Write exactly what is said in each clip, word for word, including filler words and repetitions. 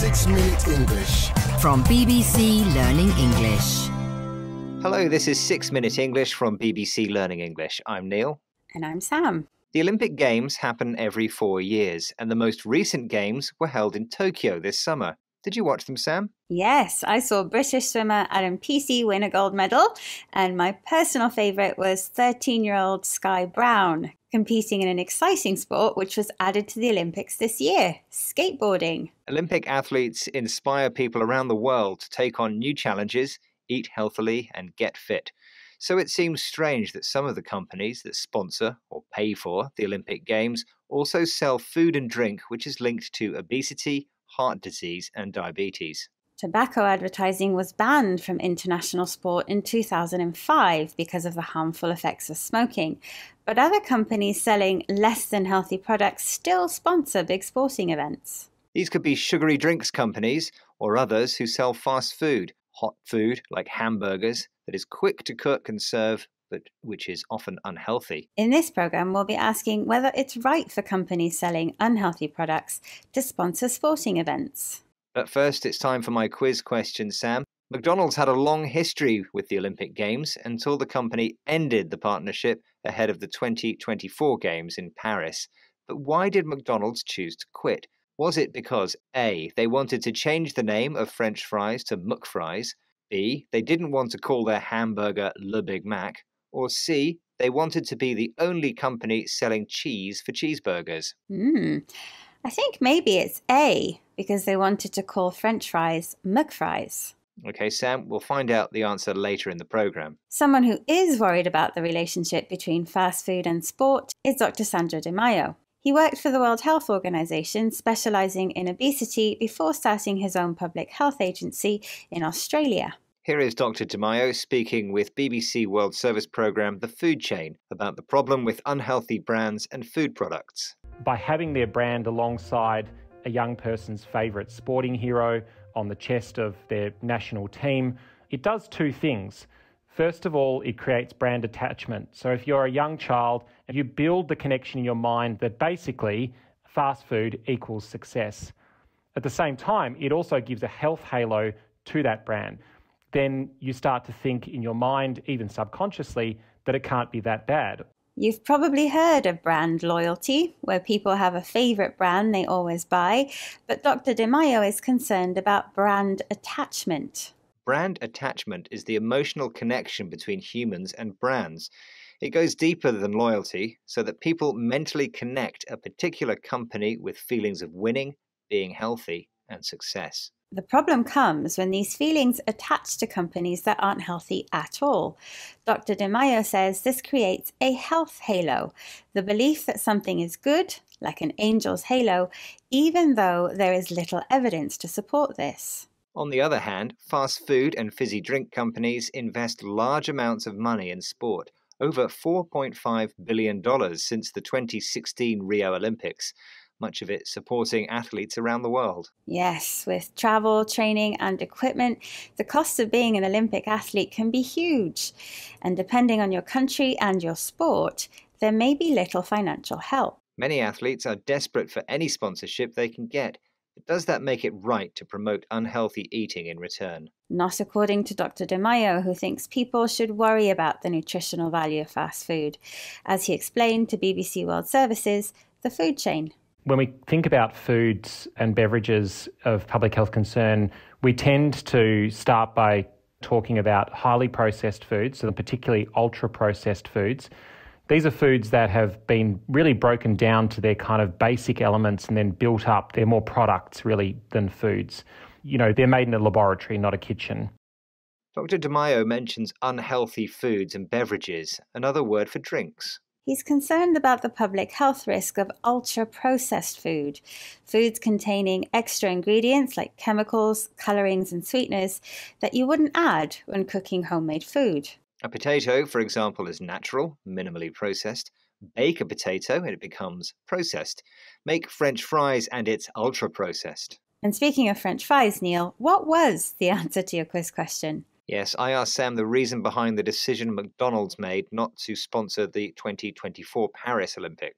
Six Minute English. From B B C Learning English. Hello, this is Six Minute English from B B C Learning English. I'm Neil. And I'm Sam. The Olympic Games happen every four years, and the most recent Games were held in Tokyo this summer. Did you watch them, Sam? Yes, I saw British swimmer Adam Peaty win a gold medal, and my personal favourite was thirteen-year-old Sky Brown, competing in an exciting sport which was added to the Olympics this year, skateboarding. Olympic athletes inspire people around the world to take on new challenges, eat healthily, and get fit. So it seems strange that some of the companies that sponsor or pay for the Olympic Games also sell food and drink which is linked to obesity, heart disease, and diabetes. Tobacco advertising was banned from international sport in two thousand five because of the harmful effects of smoking. But other companies selling less than healthy products still sponsor big sporting events. These could be sugary drinks companies or others who sell fast food, hot food like hamburgers that is quick to cook and serve, but which is often unhealthy. In this programme, we'll be asking whether it's right for companies selling unhealthy products to sponsor sporting events. But first, it's time for my quiz question, Sam. McDonald's had a long history with the Olympic Games until the company ended the partnership ahead of the twenty twenty-four Games in Paris. But why did McDonald's choose to quit? Was it because A, they wanted to change the name of French fries to McFries, B, they didn't want to call their hamburger Le Big Mac, or C, they wanted to be the only company selling cheese for cheeseburgers? Hmm, I think maybe it's A, because they wanted to call French fries McFries. Okay, Sam, we'll find out the answer later in the programme. Someone who is worried about the relationship between fast food and sport is Doctor Sandro Di Maio. He worked for the World Health Organization, specialising in obesity before starting his own public health agency in Australia. Here is Doctor Di Maio speaking with B B C World Service programme The Food Chain about the problem with unhealthy brands and food products. By having their brand alongside a young person's favourite sporting hero on the chest of their national team, it does two things. First of all, it creates brand attachment. So if you're a young child, you build the connection in your mind that basically fast food equals success. At the same time, it also gives a health halo to that brand. Then you start to think in your mind, even subconsciously, that it can't be that bad. You've probably heard of brand loyalty, where people have a favourite brand they always buy, but Doctor Di Maio is concerned about brand attachment. Brand attachment is the emotional connection between humans and brands. It goes deeper than loyalty, so that people mentally connect a particular company with feelings of winning, being healthy, and success. The problem comes when these feelings attach to companies that aren't healthy at all. Doctor Di Maio says this creates a health halo, the belief that something is good, like an angel's halo, even though there is little evidence to support this. On the other hand, fast food and fizzy drink companies invest large amounts of money in sport, over four point five billion dollars since the twenty sixteen Rio Olympics, much of it supporting athletes around the world. Yes, with travel, training and equipment, the cost of being an Olympic athlete can be huge. And depending on your country and your sport, there may be little financial help. Many athletes are desperate for any sponsorship they can get. But does that make it right to promote unhealthy eating in return? Not according to Doctor Di Maio, who thinks people should worry about the nutritional value of fast food, as he explained to B B C World Service's The Food Chain. When we think about foods and beverages of public health concern, we tend to start by talking about highly processed foods, so particularly ultra-processed foods. These are foods that have been really broken down to their kind of basic elements and then built up. They're more products, really, than foods. You know, they're made in a laboratory, not a kitchen. Doctor Di Maio mentions unhealthy foods and beverages, another word for drinks. He's concerned about the public health risk of ultra-processed food, foods containing extra ingredients like chemicals, colourings and sweeteners that you wouldn't add when cooking homemade food. A potato, for example, is natural, minimally processed. Bake a potato and it becomes processed. Make French fries and it's ultra-processed. And speaking of French fries, Neil, what was the answer to your quiz question? Yes, I asked Sam the reason behind the decision McDonald's made not to sponsor the twenty twenty-four Paris Olympics.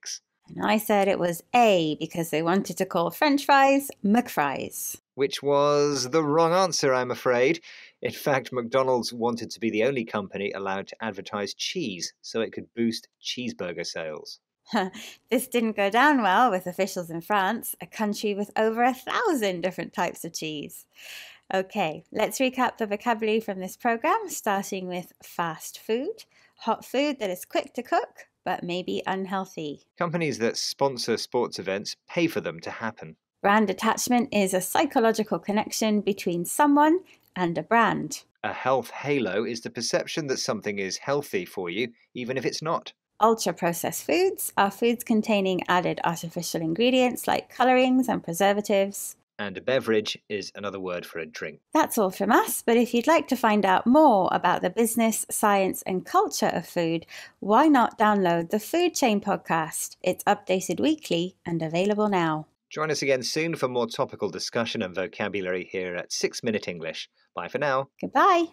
And I said it was A because they wanted to call French fries McFries. Which was the wrong answer, I'm afraid. In fact, McDonald's wanted to be the only company allowed to advertise cheese so it could boost cheeseburger sales. This didn't go down well with officials in France, a country with over a thousand different types of cheese. Okay, let's recap the vocabulary from this program, starting with fast food, hot food that is quick to cook, but may be unhealthy. Companies that sponsor sports events pay for them to happen. Brand attachment is a psychological connection between someone and a brand. A health halo is the perception that something is healthy for you, even if it's not. Ultra-processed foods are foods containing added artificial ingredients like colorings and preservatives. And a beverage is another word for a drink. That's all from us, but if you'd like to find out more about the business, science and culture of food, why not download the Food Chain podcast? It's updated weekly and available now. Join us again soon for more topical discussion and vocabulary here at six minute English. Bye for now. Goodbye.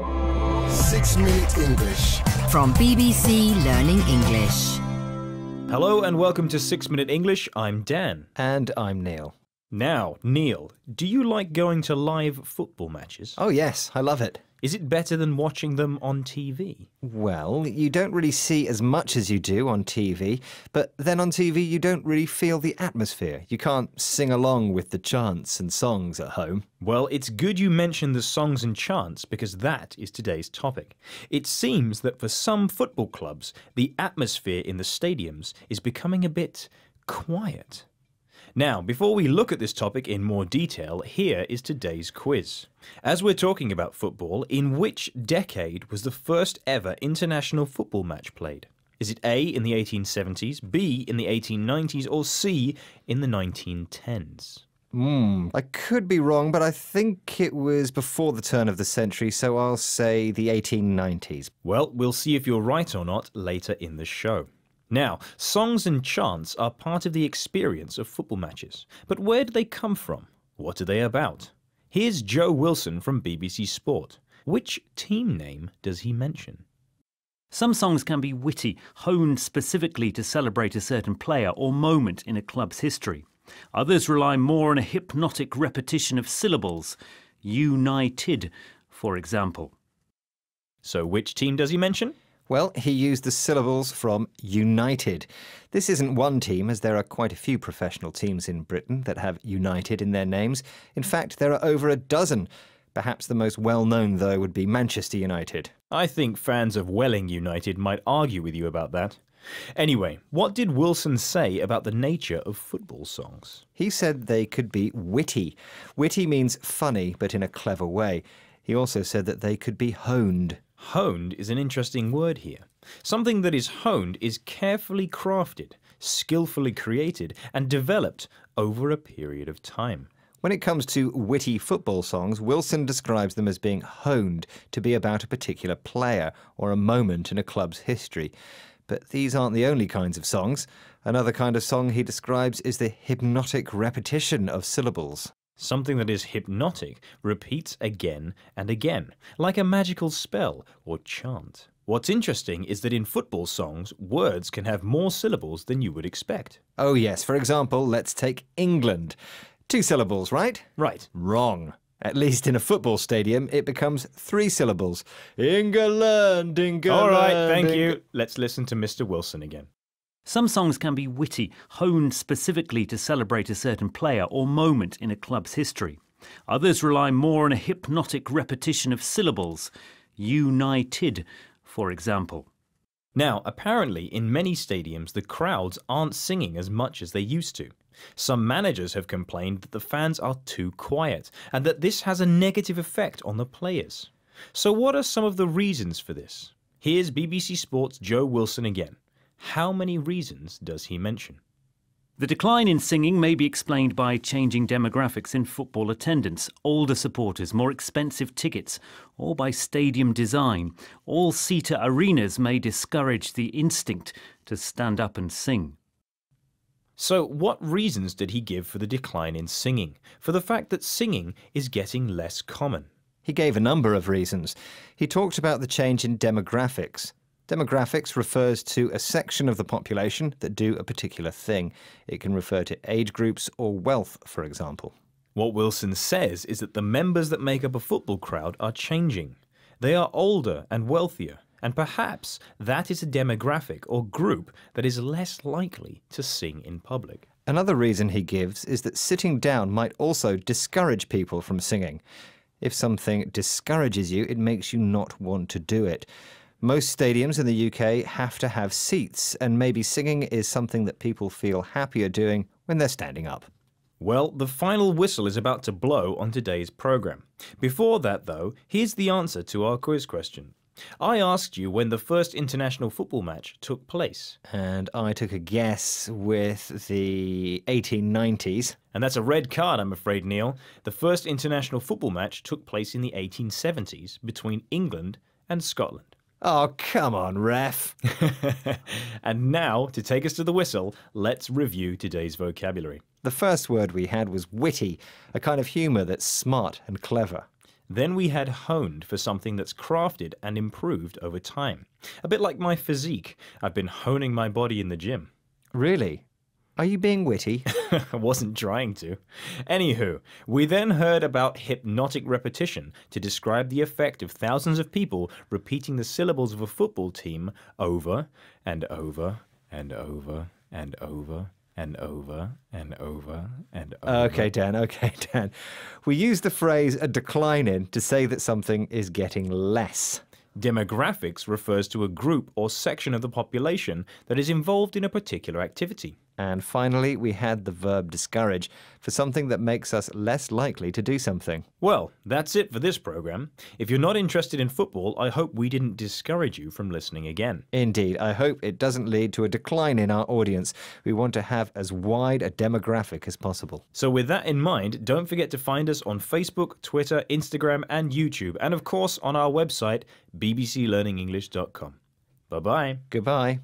six minute English. From B B C Learning English. Hello and welcome to six minute English. I'm Dan. And I'm Neil. Now, Neil, do you like going to live football matches? Oh yes, I love it. Is it better than watching them on T V? Well, you don't really see as much as you do on T V, but then on T V you don't really feel the atmosphere. You can't sing along with the chants and songs at home. Well, it's good you mentioned the songs and chants because that is today's topic. It seems that for some football clubs, the atmosphere in the stadiums is becoming a bit quiet. Now, before we look at this topic in more detail, here is today's quiz. As we're talking about football, in which decade was the first ever international football match played? Is it A, in the eighteen seventies, B, in the eighteen nineties, or C, in the nineteen tens? Hmm, I could be wrong, but I think it was before the turn of the century, so I'll say the eighteen nineties. Well, we'll see if you're right or not later in the show. Now, songs and chants are part of the experience of football matches. But where do they come from? What are they about? Here's Joe Wilson from B B C Sport. Which team name does he mention? Some songs can be witty, honed specifically to celebrate a certain player or moment in a club's history. Others rely more on a hypnotic repetition of syllables. United, for example. So which team does he mention? Well, he used the syllables from United. This isn't one team, as there are quite a few professional teams in Britain that have United in their names. In fact, there are over a dozen. Perhaps the most well-known, though, would be Manchester United. I think fans of Welling United might argue with you about that. Anyway, what did Wilson say about the nature of football songs? He said they could be witty. Witty means funny, but in a clever way. He also said that they could be honed. Honed is an interesting word here. Something that is honed is carefully crafted, skillfully created, and developed over a period of time. When it comes to witty football songs, Wilson describes them as being honed to be about a particular player or a moment in a club's history. But these aren't the only kinds of songs. Another kind of song he describes is the hypnotic repetition of syllables. Something that is hypnotic repeats again and again, like a magical spell or chant. What's interesting is that in football songs, words can have more syllables than you would expect. Oh yes, for example, let's take England. Two syllables, right? Right. Wrong. At least in a football stadium, it becomes three syllables. England, England. All right, thank Eng- you. Let's listen to Mister Wilson again. Some songs can be witty, honed specifically to celebrate a certain player or moment in a club's history. Others rely more on a hypnotic repetition of syllables. United, for example. Now, apparently, in many stadiums, the crowds aren't singing as much as they used to. Some managers have complained that the fans are too quiet and that this has a negative effect on the players. So what are some of the reasons for this? Here's B B C Sport's Joe Wilson again. How many reasons does he mention? The decline in singing may be explained by changing demographics in football attendance, older supporters, more expensive tickets, or by stadium design. All-seater arenas may discourage the instinct to stand up and sing. So what reasons did he give for the decline in singing? For the fact that singing is getting less common? He gave a number of reasons. He talked about the change in demographics. Demographics refers to a section of the population that do a particular thing. It can refer to age groups or wealth, for example. What Wilson says is that the members that make up a football crowd are changing. They are older and wealthier, and perhaps that is a demographic or group that is less likely to sing in public. Another reason he gives is that sitting down might also discourage people from singing. If something discourages you, it makes you not want to do it. Most stadiums in the U K have to have seats, and maybe singing is something that people feel happier doing when they're standing up. Well, the final whistle is about to blow on today's programme. Before that, though, here's the answer to our quiz question. I asked you when the first international football match took place. And I took a guess with the eighteen nineties. And that's a red card, I'm afraid, Neil. The first international football match took place in the eighteen seventies between England and Scotland. Oh, come on, ref. And now, to take us to the whistle, let's review today's vocabulary. The first word we had was witty, a kind of humour that's smart and clever. Then we had honed for something that's crafted and improved over time. A bit like my physique. I've been honing my body in the gym. Really? Are you being witty? I wasn't trying to. Anywho, we then heard about hypnotic repetition to describe the effect of thousands of people repeating the syllables of a football team over and over and over and over and over and over and over. Okay, Dan, okay, Dan. We use the phrase a decline in to say that something is getting less. Demographics refers to a group or section of the population that is involved in a particular activity. And finally, we had the verb discourage for something that makes us less likely to do something. Well, that's it for this programme. If you're not interested in football, I hope we didn't discourage you from listening again. Indeed, I hope it doesn't lead to a decline in our audience. We want to have as wide a demographic as possible. So with that in mind, don't forget to find us on Facebook, Twitter, Instagram and YouTube, and of course on our website, b b c learning english dot com. Bye-bye. Goodbye.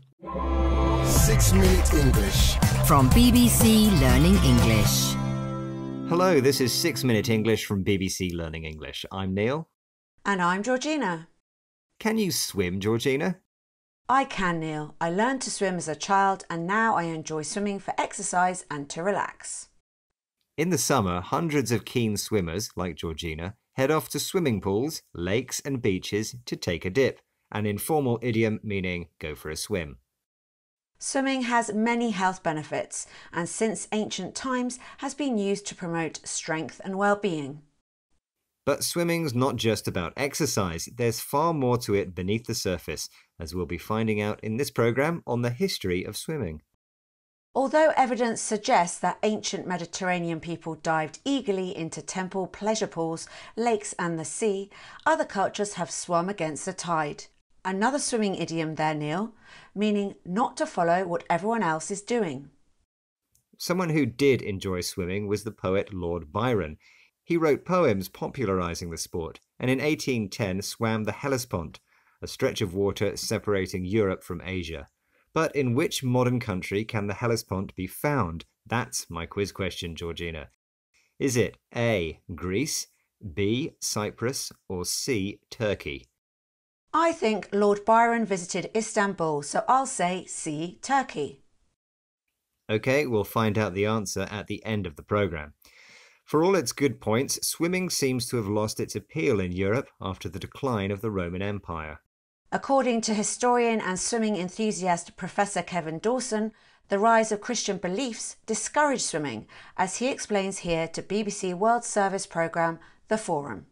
Six Minute English. From B B C Learning English. Hello, this is Six Minute English from B B C Learning English. I'm Neil. And I'm Georgina. Can you swim, Georgina? I can, Neil. I learned to swim as a child and now I enjoy swimming for exercise and to relax. In the summer, hundreds of keen swimmers, like Georgina, head off to swimming pools, lakes and beaches to take a dip, an informal idiom meaning go for a swim. Swimming has many health benefits and since ancient times has been used to promote strength and well-being. But swimming's not just about exercise, there's far more to it beneath the surface, as we'll be finding out in this programme on the history of swimming. Although evidence suggests that ancient Mediterranean people dived eagerly into temple pleasure pools, lakes and the sea, other cultures have swum against the tide. Another swimming idiom there, Neil, meaning not to follow what everyone else is doing. Someone who did enjoy swimming was the poet Lord Byron. He wrote poems popularising the sport, and in eighteen ten swam the Hellespont, a stretch of water separating Europe from Asia. But in which modern country can the Hellespont be found? That's my quiz question, Georgina. Is it A. Greece, B. Cyprus, or C. Turkey? I think Lord Byron visited Istanbul, so I'll say C. Turkey. OK, we'll find out the answer at the end of the programme. For all its good points, swimming seems to have lost its appeal in Europe after the decline of the Roman Empire. According to historian and swimming enthusiast Professor Kevin Dawson, the rise of Christian beliefs discouraged swimming, as he explains here to B B C World Service programme The Forum.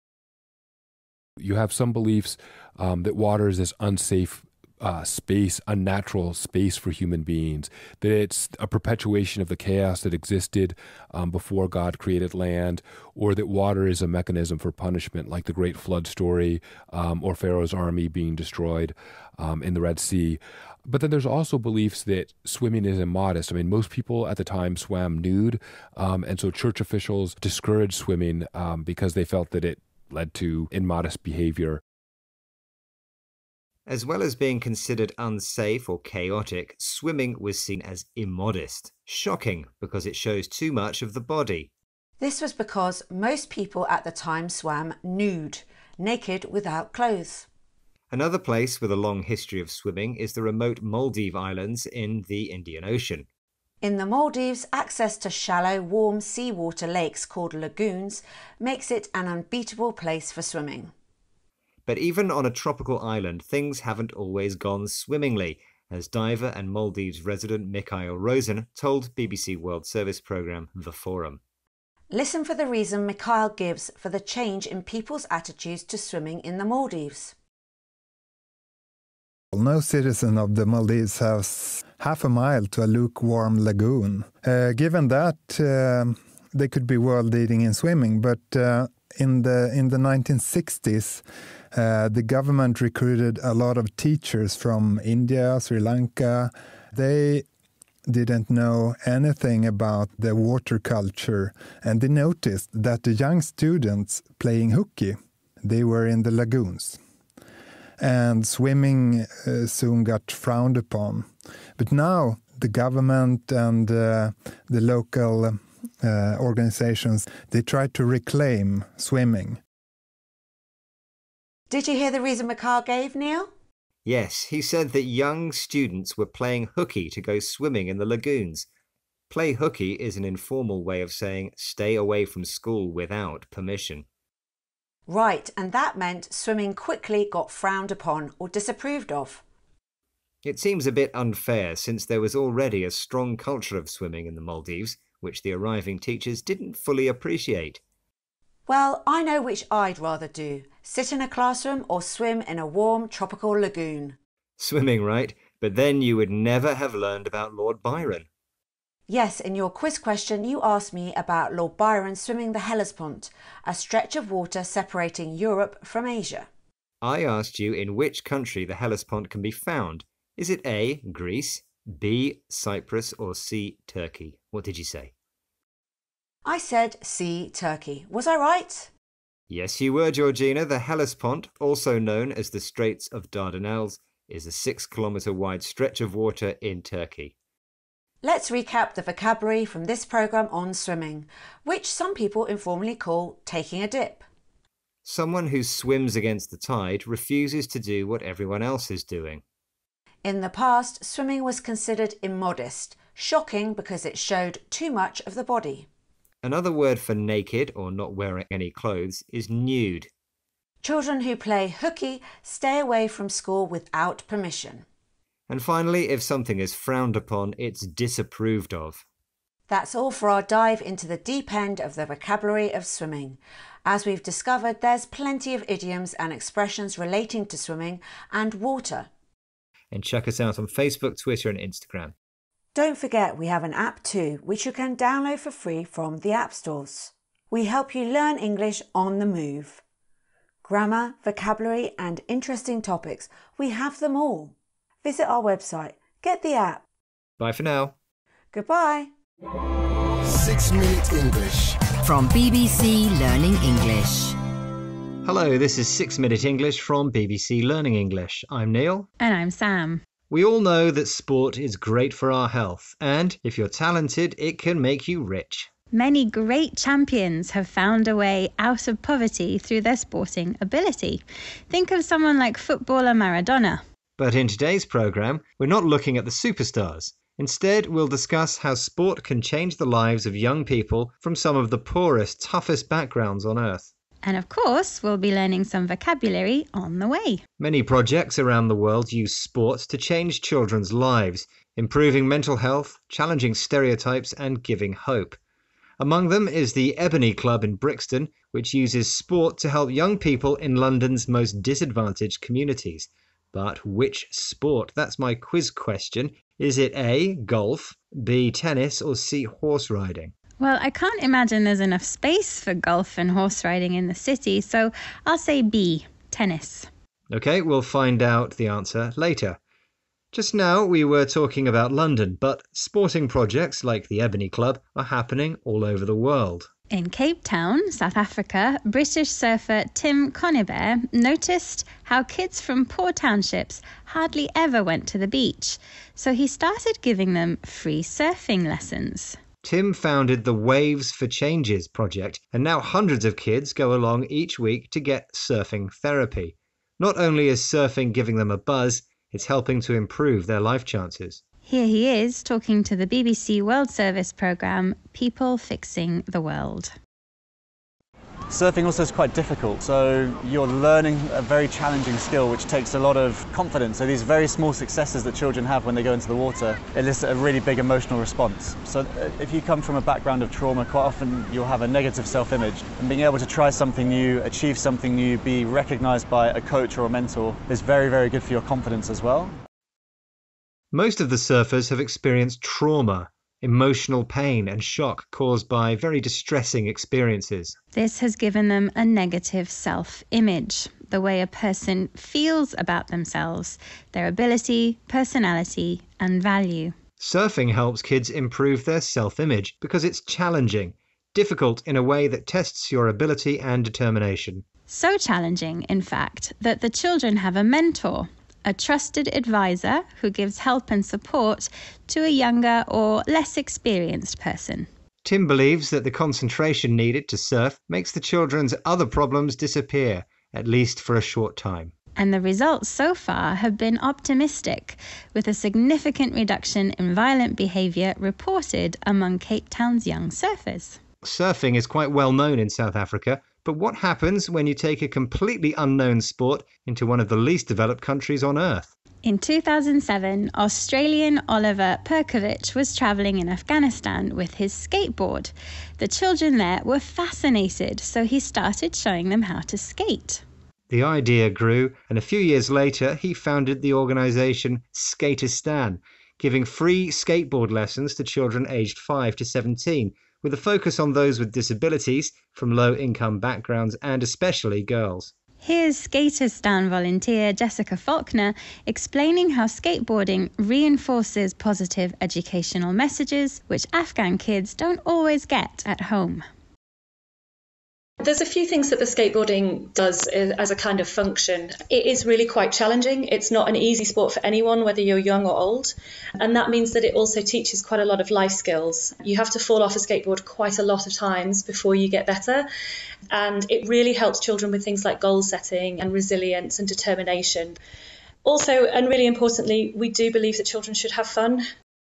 You have some beliefs um, that water is this unsafe uh, space, unnatural space for human beings, that it's a perpetuation of the chaos that existed um, before God created land, or that water is a mechanism for punishment, like the Great Flood story, um, or Pharaoh's army being destroyed um, in the Red Sea. But then there's also beliefs that swimming is immodest. I mean, most people at the time swam nude, um, and so church officials discouraged swimming um, because they felt that it led to immodest behavior. As well as being considered unsafe or chaotic, swimming was seen as immodest. Shocking, because it shows too much of the body. This was because most people at the time swam nude, naked without clothes. Another place with a long history of swimming is the remote Maldive Islands in the Indian Ocean. In the Maldives, access to shallow, warm seawater lakes called lagoons makes it an unbeatable place for swimming. But even on a tropical island, things haven't always gone swimmingly, as diver and Maldives resident Mikhail Rosen told B B C World Service programme The Forum. Listen for the reason Mikhail gives for the change in people's attitudes to swimming in the Maldives. No citizen of the Maldives has half a mile to a lukewarm lagoon. Uh, given that, uh, they could be world leading in swimming, but uh, in the in the nineteen sixties, uh, the government recruited a lot of teachers from India, Sri Lanka. They didn't know anything about the water culture, and they noticed that the young students playing hooky, they were in the lagoons. And swimming uh, soon got frowned upon. But now the government and uh, the local uh, organizations, they try to reclaim swimming. Did you hear the reason Mikhail gave, Neil? Yes, he said that young students were playing hooky to go swimming in the lagoons. Play hooky is an informal way of saying stay away from school without permission. Right, and that meant swimming quickly got frowned upon or disapproved of. It seems a bit unfair since there was already a strong culture of swimming in the Maldives, which the arriving teachers didn't fully appreciate. Well, I know which I'd rather do, sit in a classroom or swim in a warm tropical lagoon. Swimming, right? But then you would never have learned about Lord Byron. Yes, in your quiz question you asked me about Lord Byron swimming the Hellespont, a stretch of water separating Europe from Asia. I asked you in which country the Hellespont can be found. Is it A, Greece, B, Cyprus, or C, Turkey? What did you say? I said C, Turkey. Was I right? Yes, you were, Georgina. The Hellespont, also known as the Straits of Dardanelles, is a six kilometre wide stretch of water in Turkey. Let's recap the vocabulary from this programme on swimming, which some people informally call taking a dip. Someone who swims against the tide refuses to do what everyone else is doing. In the past, swimming was considered immodest, shocking because it showed too much of the body. Another word for naked or not wearing any clothes is nude. Children who play hooky stay away from school without permission. And finally, if something is frowned upon, it's disapproved of. That's all for our dive into the deep end of the vocabulary of swimming. As we've discovered, there's plenty of idioms and expressions relating to swimming and water. And check us out on Facebook, Twitter and Instagram. Don't forget we have an app too, which you can download for free from the app stores. We help you learn English on the move. Grammar, vocabulary and interesting topics, we have them all. Visit our website, get the app. Bye for now. Goodbye. Six Minute English. From B B C Learning English. Hello, this is Six Minute English from B B C Learning English. I'm Neil. And I'm Sam. We all know that sport is great for our health, and if you're talented, it can make you rich. Many great champions have found a way out of poverty through their sporting ability. Think of someone like footballer Maradona. But in today's programme, we're not looking at the superstars. Instead, we'll discuss how sport can change the lives of young people from some of the poorest, toughest backgrounds on earth. And of course, we'll be learning some vocabulary on the way. Many projects around the world use sport to change children's lives, improving mental health, challenging stereotypes and giving hope. Among them is the Ebony Club in Brixton, which uses sport to help young people in London's most disadvantaged communities. But which sport? That's my quiz question. Is it A, golf, B, tennis, or C, horse riding? Well, I can't imagine there's enough space for golf and horse riding in the city, so I'll say B, tennis. OK, we'll find out the answer later. Just now we were talking about London, but sporting projects like the Ebony Club are happening all over the world. In Cape Town, South Africa, British surfer Tim Conybeare noticed how kids from poor townships hardly ever went to the beach, so he started giving them free surfing lessons. Tim founded the Waves for Changes project, and now hundreds of kids go along each week to get surfing therapy. Not only is surfing giving them a buzz, it's helping to improve their life chances. Here he is talking to the B B C World Service programme, People Fixing the World. Surfing also is quite difficult, so you're learning a very challenging skill which takes a lot of confidence. So these very small successes that children have when they go into the water elicit a really big emotional response. So if you come from a background of trauma, quite often you'll have a negative self-image, and being able to try something new, achieve something new, be recognised by a coach or a mentor is very, very good for your confidence as well. Most of the surfers have experienced trauma, emotional pain and shock caused by very distressing experiences. This has given them a negative self-image, the way a person feels about themselves, their ability, personality and value. Surfing helps kids improve their self-image because it's challenging, difficult in a way that tests your ability and determination. So challenging, in fact, that the children have a mentor, a trusted advisor who gives help and support to a younger or less experienced person. Tim believes that the concentration needed to surf makes the children's other problems disappear, at least for a short time. And the results so far have been optimistic, with a significant reduction in violent behaviour reported among Cape Town's young surfers. Surfing is quite well known in South Africa, but what happens when you take a completely unknown sport into one of the least developed countries on Earth? In two thousand seven, Australian Oliver Perkovich was travelling in Afghanistan with his skateboard. The children there were fascinated, so he started showing them how to skate. The idea grew, and a few years later he founded the organisation Skateistan, giving free skateboard lessons to children aged five to seventeen, with a focus on those with disabilities from low-income backgrounds and especially girls. Here's Skateistan volunteer Jessica Faulkner explaining how skateboarding reinforces positive educational messages which Afghan kids don't always get at home. There's a few things that the skateboarding does as a kind of function. It is really quite challenging. It's not an easy sport for anyone, whether you're young or old. And that means that it also teaches quite a lot of life skills. You have to fall off a skateboard quite a lot of times before you get better. And it really helps children with things like goal setting and resilience and determination. Also, and really importantly, we do believe that children should have fun.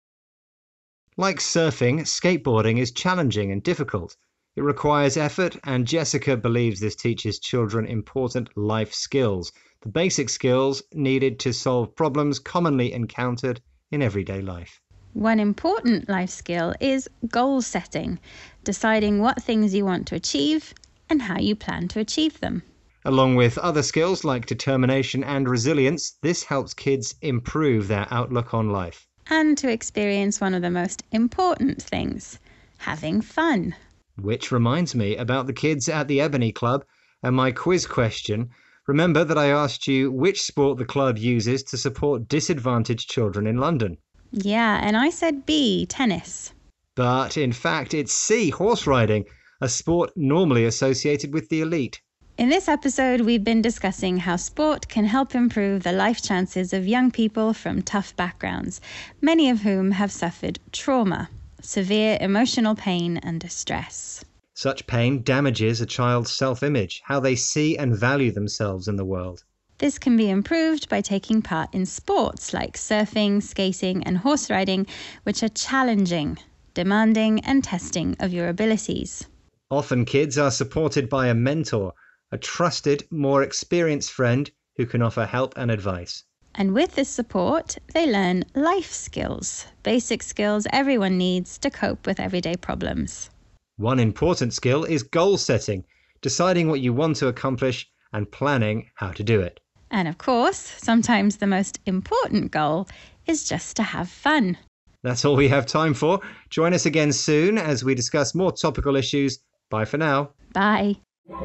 Like surfing, skateboarding is challenging and difficult. It requires effort, and Jessica believes this teaches children important life skills, the basic skills needed to solve problems commonly encountered in everyday life. One important life skill is goal setting, deciding what things you want to achieve and how you plan to achieve them. Along with other skills like determination and resilience, this helps kids improve their outlook on life. And to experience one of the most important things, having fun. Which reminds me about the kids at the Ebony Club and my quiz question. Remember that I asked you which sport the club uses to support disadvantaged children in London. Yeah, and I said B, tennis. But in fact it's C, horse riding, a sport normally associated with the elite. In this episode, we've been discussing how sport can help improve the life chances of young people from tough backgrounds, many of whom have suffered trauma. Severe emotional pain and distress. Such pain damages a child's self-image, how they see and value themselves in the world. This can be improved by taking part in sports like surfing, skating and horse riding, which are challenging, demanding and testing of your abilities. Often kids are supported by a mentor, a trusted, more experienced friend who can offer help and advice. And with this support, they learn life skills, basic skills everyone needs to cope with everyday problems. One important skill is goal setting, deciding what you want to accomplish and planning how to do it. And of course, sometimes the most important goal is just to have fun. That's all we have time for. Join us again soon as we discuss more topical issues. Bye for now. Bye.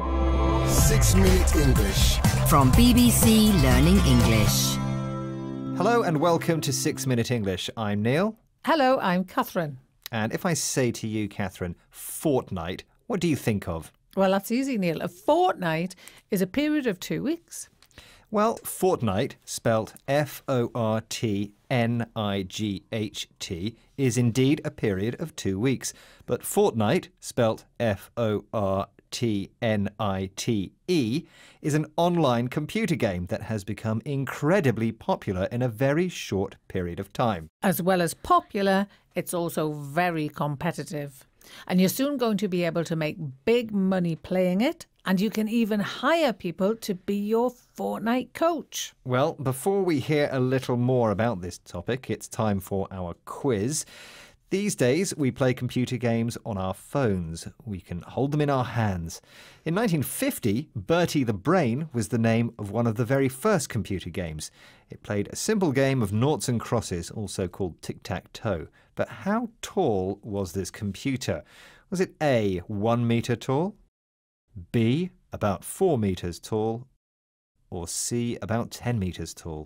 Six Minute English. From B B C Learning English. Hello and welcome to Six Minute English. I'm Neil. Hello, I'm Catherine. And if I say to you, Catherine, fortnight, what do you think of? Well, that's easy, Neil. A fortnight is a period of two weeks. Well, fortnight, spelt F O R T N I G H T, is indeed a period of two weeks. But fortnight, spelt F O R T N I T E, is an online computer game that has become incredibly popular in a very short period of time. As well as popular, it's also very competitive. And you're soon going to be able to make big money playing it, and you can even hire people to be your Fortnite coach. Well, before we hear a little more about this topic, it's time for our quiz. These days, we play computer games on our phones. We can hold them in our hands. In nineteen fifty, Bertie the Brain was the name of one of the very first computer games. It played a simple game of noughts and crosses, also called tic-tac-toe. But how tall was this computer? Was it A, one metre tall, B, about four metres tall, or C, about ten metres tall?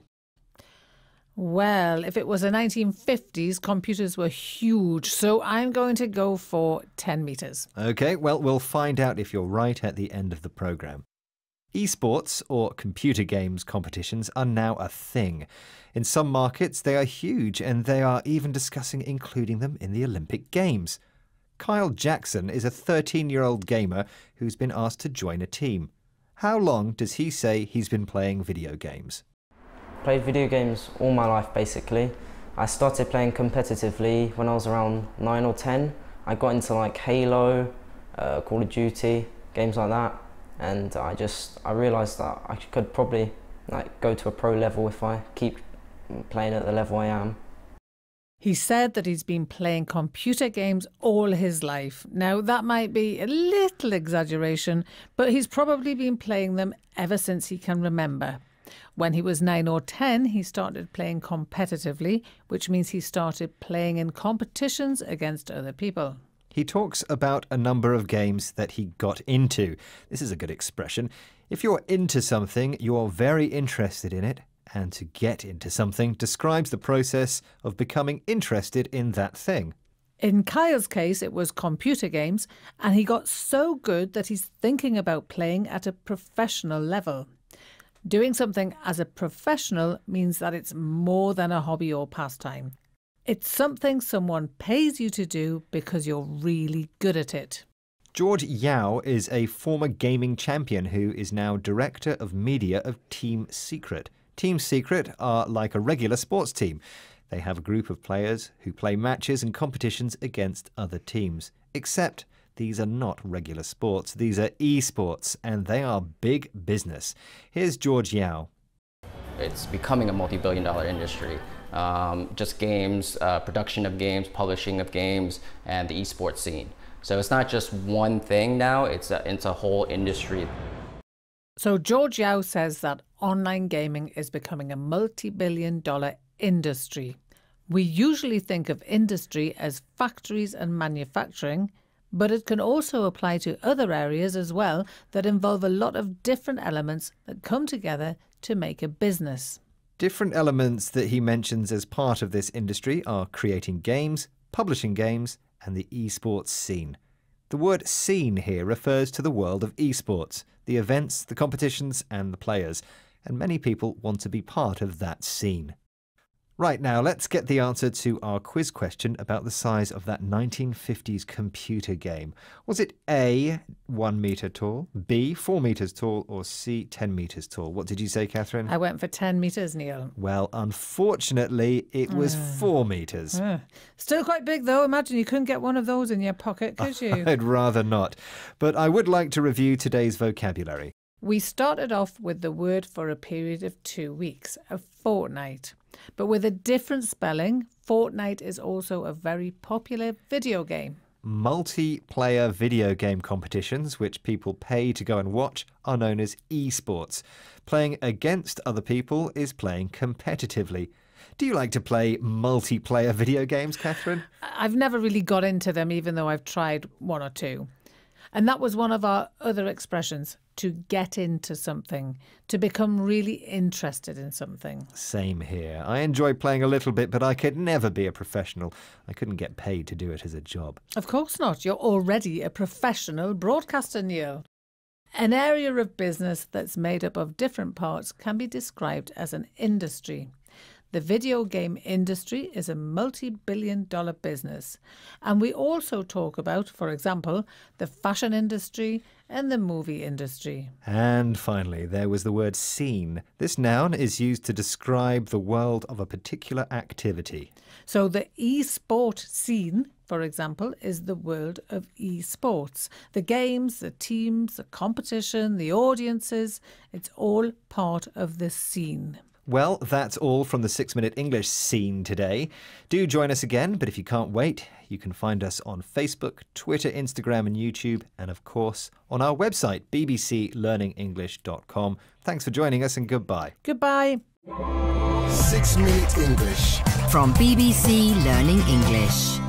Well, if it was the nineteen fifties, computers were huge, so I'm going to go for ten metres. OK, well, we'll find out if you're right at the end of the programme. Esports, or computer games competitions, are now a thing. In some markets, they are huge, and they are even discussing including them in the Olympic Games. Kyle Jackson is a thirteen-year-old gamer who's been asked to join a team. How long does he say he's been playing video games? Played video games all my life, basically. I started playing competitively when I was around nine or ten. I got into like Halo, uh, Call of Duty, games like that. And I just, I realised that I could probably like go to a pro level if I keep playing at the level I am. He said that he's been playing computer games all his life. Now, that might be a little exaggeration, but he's probably been playing them ever since he can remember. When he was nine or ten, he started playing competitively, which means he started playing in competitions against other people. He talks about a number of games that he got into. This is a good expression. If you're into something, you're very interested in it, and to get into something describes the process of becoming interested in that thing. In Kyle's case, it was computer games, and he got so good that he's thinking about playing at a professional level. Doing something as a professional means that it's more than a hobby or pastime. It's something someone pays you to do because you're really good at it. George Yao is a former gaming champion who is now director of media of Team Secret. Team Secret are like a regular sports team. They have a group of players who play matches and competitions against other teams. Except these are not regular sports. These are esports, and they are big business. Here's George Yao. It's becoming a multi-billion dollar industry. Um, just games, uh, production of games, publishing of games, and the esports scene. So it's not just one thing now, it's a, it's a whole industry. So George Yao says that online gaming is becoming a multi-billion dollar industry. We usually think of industry as factories and manufacturing, but it can also apply to other areas as well that involve a lot of different elements that come together to make a business. Different elements that he mentions as part of this industry are creating games, publishing games, and the esports scene. The word scene here refers to the world of esports, the events, the competitions, and the players, and many people want to be part of that scene. Right, now let's get the answer to our quiz question about the size of that nineteen fifties computer game. Was it A, one metre tall, B, four metres tall, or C, ten metres tall? What did you say, Catherine? I went for ten metres, Neil. Well, unfortunately, it was uh, four metres. Uh. Still quite big, though. Imagine you couldn't get one of those in your pocket, could you? I'd rather not. But I would like to review today's vocabulary. We started off with the word for a period of two weeks, a fortnight. But with a different spelling, Fortnite is also a very popular video game. Multiplayer video game competitions, which people pay to go and watch, are known as esports. Playing against other people is playing competitively. Do you like to play multiplayer video games, Catherine? I've never really got into them, even though I've tried one or two. And that was one of our other expressions, to get into something, to become really interested in something. Same here. I enjoy playing a little bit, but I could never be a professional. I couldn't get paid to do it as a job. Of course not. You're already a professional broadcaster, Neil. An area of business that's made up of different parts can be described as an industry. The video game industry is a multi-billion dollar business. And we also talk about, for example, the fashion industry and the movie industry. And finally, there was the word scene. This noun is used to describe the world of a particular activity. So the e-sport scene, for example, is the world of e-sports. The games, the teams, the competition, the audiences, it's all part of the scene. Well, that's all from the Six Minute English scene today. Do join us again, but if you can't wait, you can find us on Facebook, Twitter, Instagram and YouTube, and of course on our website, b b c learning english dot com. Thanks for joining us and goodbye. Goodbye. Six Minute English. From B B C Learning English.